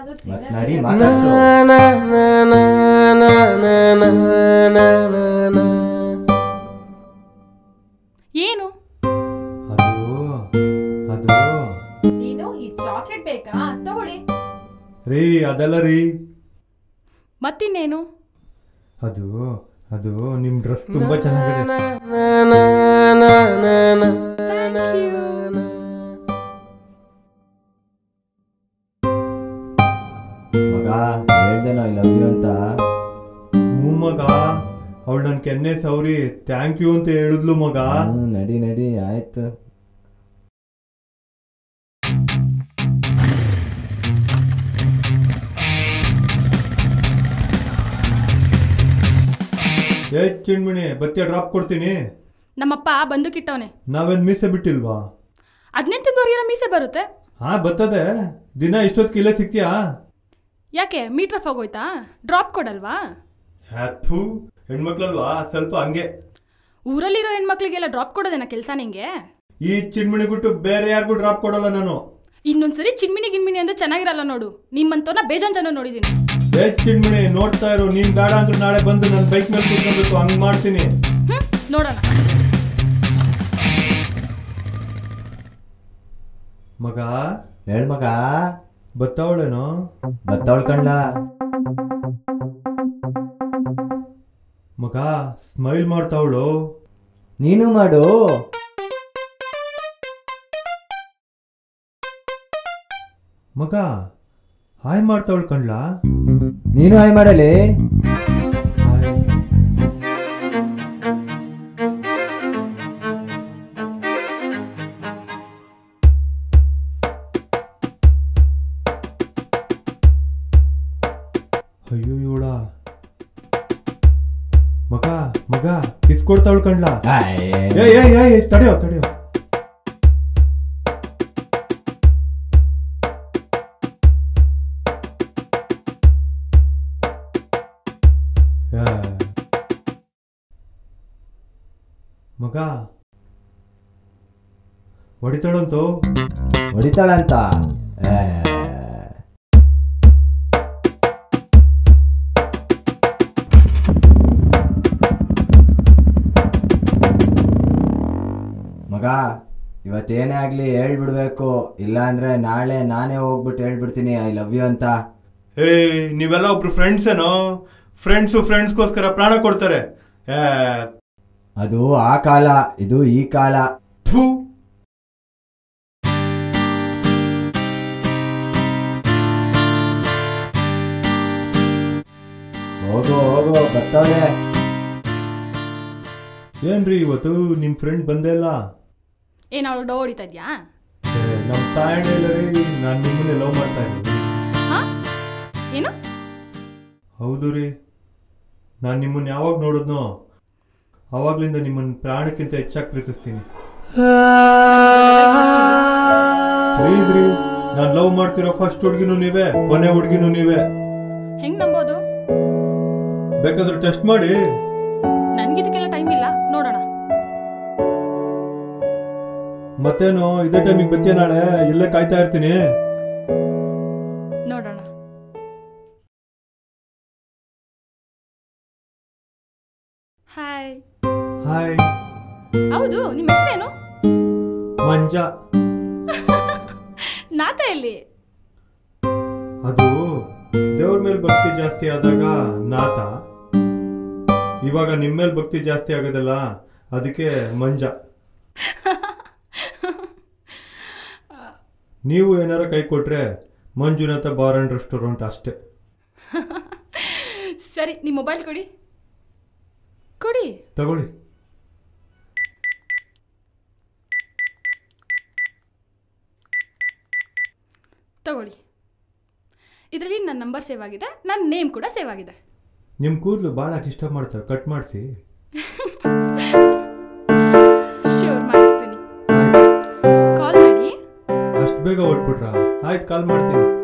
ನಡಿ ಮಾತಾಡ್ಸು. ಏನು ಅದು ನೀನು ಈ ಚಾಕ್ಲೇಟ್ ಬೇಕಾ? ತಗೊಳ್ಳಿ. ರೀ ಅದಲ್ಲ ರೀ. ಮತ್ತಿನ್ನೇನು? ಅದು ಅದು ನಿಮ್ ಡ್ರೆಸ್ ತುಂಬಾ ಚೆನ್ನಾಗಿದೆ. ಮಗ ಹೇಳ್ದೇನೋ ಐ ಲವ್ ಯು ಅಂತ. ಹ್ಞೂ ಮಗ, ಅವಳು ನನ್ ಕೆನ್ನೆ ಸೌರಿ ಥ್ಯಾಂಕ್ ಯು ಅಂತ ಹೇಳಿದ್ಲು ಮಗ. ನಡಿ ನಡಿ ಆಯ್ತು. ಚಿಣ್ಮಣಿ ಬತ್ತಿಯ ಡ್ರಾಪ್ ಕೊಡ್ತೀನಿ. ನಮ್ಮಪ್ಪ ಬಂದೂಕಿಟ್ಟವನೆ. ನಾವೇನ್ ಮೀಸೆ ಬಿಟ್ಟಿಲ್ವಾ? 18 ತಿಂಗಳವರೆಗೆಲ್ಲ ಮೀಸೆ ಬರುತ್ತೆ. ಹಾ ಬರ್ತದೆ. ದಿನ ಇಷ್ಟೊತ್ತಿಗೆ ಇಲ್ಲೇ ಸಿಗ್ತೀಯಾ? ಯಾಕೆ ಮೀಟರ್ ಆಫ್ ಆಗೋಯ್ತಾ? ಡ್ರಾಪ್ ಕೊಡಲ್ವಾ? ಹ್ಯಾಥು ಹೆಣ್ಮಕ್ಳಲ್ವಾ, ಸ್ವಲ್ಪ ಹಂಗೆ. ಊರಲ್ಲಿರೋ ಹೆಣ್ಮಕ್ಳಿಗೆಲ್ಲ ಡ್ರಾಪ್ ಕೊಡೋದೇನ ಕೆಲಸ ನಿಂಗೆ? ಈ ಚಿಣ್ಮಣಿ ಬಿಟ್ಟು ಬೇರೆ ಯಾರಿಗೂ ಡ್ರಾಪ್ ಕೊಡಲ್ಲ ನಾನು. ಇನ್ನೊಂದ್ಸರಿ ಚಿನ್ಮಿನಿ ಗಿನ್ಮಿನಿ ಅಂದ್ರೆ ಚೆನ್ನಾಗಿರಲ್ಲ ನೋಡು. ನಿಮ್ಮಂತವ್ರನ್ನ ಬೇಜಾನ್ ಜನ ನೋಡಿದೀನಿ. ಚಿಣ್ಮಣಿ ನೋಡ್ತಾ ಇರು. ನೀನ್ ಬೇಡ ಅಂದ್ರೆ ನಾಳೆ ಬಂದು ನನ್ನ ಬೈಕ್ ಮೇಲೆ ಕೂತ್ಕೊಬೇಕು, ಹಂಗ್ ಮಾಡ್ತೀನಿ. ನೋಡೋಣ. ಮಗ ಹೇಳ್ ಮಗ. ಬತ್ತಾವಳೇನೋ? ಬತ್ತಾವಳ್ ಕಂಡ. ಮಗ ಸ್ಮೈಲ್ ಮಾಡ್ತಾವಳು. ನೀನು ಮಾಡು. ಮಗ ಹಾಯ್ ಮಾಡ್ತಾವಳು ಕಣ್ಲಾ. ನೀನು ಹಾಯ್ ಮಾಡಲಿ. ಅಯ್ಯೋ ಇವಳ ಮಗ ಮಗ ಕಿಸ್ ಕೊಡ್ತಾವಳು ಕಣ್ಲಾ. ತಡೆಯೋ ತಡೆಯೋ. ಮಗ ಹೊಡಿತಾಳಂತೋ. ಹೊಡಿತಾಳಂತ? ಮಗ ಇವತ್ತೇನೇ ಆಗ್ಲಿ ಹೇಳ್ಬಿಡ್ಬೇಕು, ಇಲ್ಲ ಅಂದ್ರೆ ನಾಳೆ ನಾನೇ ಹೋಗ್ಬಿಟ್ಟು ಹೇಳ್ಬಿಡ್ತೀನಿ ಐ ಲವ್ ಯು ಅಂತ. ನೀವೆಲ್ಲ ಒಬ್ರು ಫ್ರೆಂಡ್ಸ್ ಏನೋ? ಫ್ರೆಂಡ್ಸ್ಗೋಸ್ಕರ ಪ್ರಾಣ ಕೊಡ್ತಾರೆ. ಅದು ಆ ಕಾಲ, ಇದು ಈ ಕಾಲ. ಹೋಗೋ ಹೋಗೋ ಬರ್ತವ್ರೆ. ಏನ್ರಿ ಇವತ್ತು ನಿಮ್ ಫ್ರೆಂಡ್ ಬಂದೇ ಇಲ್ಲ? ಏನ್ ಅವಳು ಡೋ ಹೊಡಿತಾ ಇದ್ಯಾ? ನಮ್ ತಾಯಣ್ಣ ನಾನು ನಿಮ್ಮನ್ನೇ ಲವ್ ಮಾಡ್ತಾ ಇದ್ದೀನಿ. ಏನು? ಹೌದು ರೀ, ನಾನು ನಿಮ್ಮನ್ನ ಯಾವಾಗ ನೋಡಿದ್ನೋ ಅವಾಗ್ಲಿಂದ ನಿಮ್ಮನ್ನ ಪ್ರಾಣಕ್ಕಿಂತ ಹೆಚ್ಚಾಗಿ ಪ್ರೀತಿಸ್ತೀನಿ. ಪ್ಲೀಸ್ ರೀ, ನಾನು ಲವ್ ಮಾಡ್ತಿರೋ ಫಸ್ಟ್ ಹುಡುಗಿನೂ ನೀವೇ, ಕೊನೆ ಹುಡುಗಿನೂ ನೀವೇ. ಹೆಂಗ್ ನಂಬೋದು? ಬೇಕಾದ್ರೆ ಟೆಸ್ಟ್ ಮಾಡಿ. ನನ್ಗಿದಕ್ಕೆಲ್ಲ ಟೈಮ್ ಇಲ್ಲ, ನೋಡೋಣ. ಮತ್ತೇನು ಇದೇ ಟೈಮಿಗೆ ಬತ್ತೀಯ ನಾಳೆ? ಇಲ್ಲೇ ಕಾಯ್ತಾ ಇರ್ತೀನಿ. ನೋಡೋಣ. ಹಾಯ್. ಹಾಯ್. ಹೌದು, ನಿಮ್ಮ ಹೆಸರೇನು? ಮಂಜ. ನಾತ ಎಲ್ಲಿ? ಅದು ದೇವ್ರ ಮೇಲೆ ಭಕ್ತಿ ಜಾಸ್ತಿ ಆದಾಗ ನಾತ. ಇವಾಗ ನಿಮ್ಮ ಮೇಲೆ ಭಕ್ತಿ ಜಾಸ್ತಿ ಆಗೋದಲ್ಲ, ಅದಕ್ಕೆ ಮಂಜ. ನೀವು ಏನಾರ ಕೈ ಕೊಟ್ರೆ ಮಂಜುನಾಥ ಬಾರ್ ಅಂಡ್ ರೆಸ್ಟೋರೆಂಟ್ ಅಷ್ಟೇ. ಸರಿ, ನಿಮ್ಮ ಮೊಬೈಲ್ ಕೊಡಿ. ಕೊಡಿ. ತಗೊಳ್ಳಿ. ತಗೊಳ್ಳಿ. ಇದರಲ್ಲಿ ನನ್ನ ನಂಬರ್ ಸೇವ್ ಆಗಿದೆ, ನನ್ನ ನೇಮ್ ಕೂಡ ಸೇವ್ ಆಗಿದೆ. ನಿಮ್ಮ ಕೂದಲು ಭಾಳ ಡಿಸ್ಟರ್ಬ್ ಮಾಡ್ತಾರೆ, ಕಟ್ ಮಾಡಿಸಿ. ಶೋರ್ ಮಾಡಿಸ್ತೀನಿ. ಕಾಲ್ ಮಾಡಿ. ಅಷ್ಟು ಬೇಗ ಹೊಟ್ಬಿಟ್ರಾ? ಆಯ್ತು, ಕಾಲ್ ಮಾಡ್ತೀನಿ.